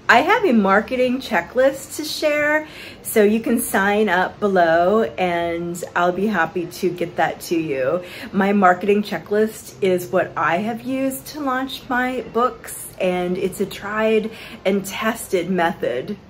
I have a marketing checklist to share, so you can sign up below and I'll be happy to get that to you. My marketing checklist is what I have used to launch my books, and it's a tried and tested method